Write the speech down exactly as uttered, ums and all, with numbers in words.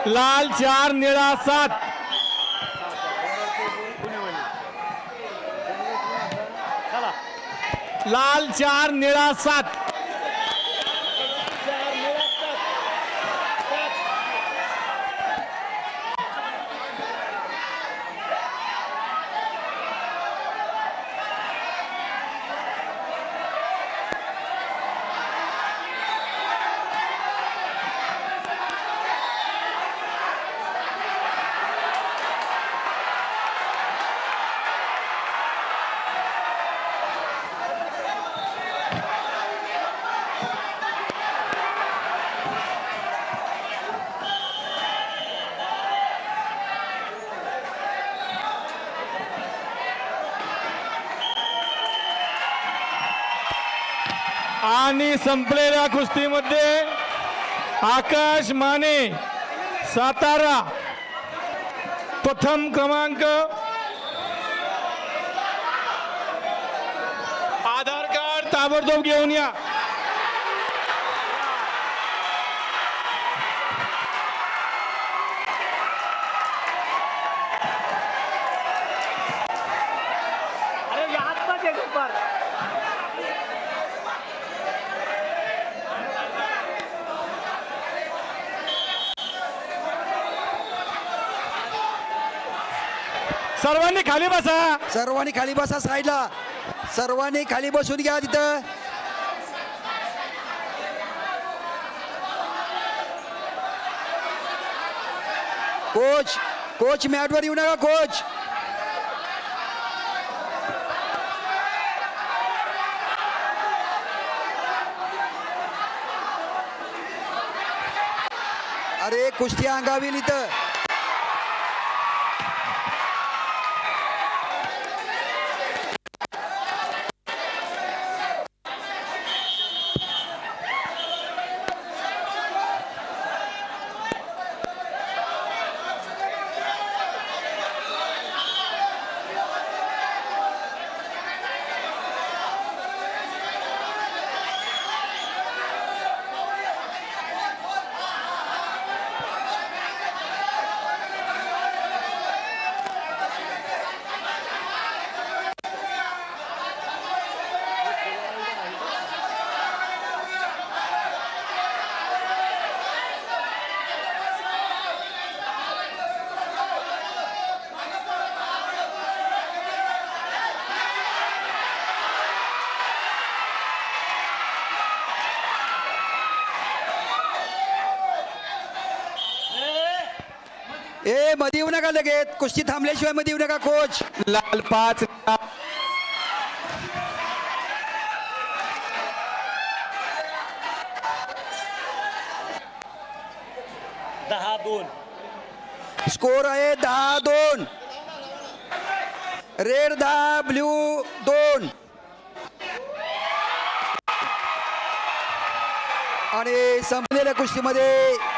लाल चार निळा सात. लाल चार निळा सात. आणि संपलेल्या कुस्तीमध्ये आकाश माने सातारा प्रथम क्रमांक. आधार कार्ड ताबडतोब घेऊन या. सर्वांनी खाली बसा. सर्वांनी खाली बसा. साईडला सर्वांनी खाली बसून घ्या. तिथं कोच कोच मॅटवर येऊ नका. कोच अरे कुस्ती अंगावी इथं. ए मध्ये येऊ नका. लगेच कुस्ती थांबल्याशिवाय मध्ये येऊ नका. कोच लाल पाच. दहा दोन स्कोर आहे. दहा दोन. रेड दहा ब्ल्यू दोन. आणि संपलेल्या कुस्तीमध्ये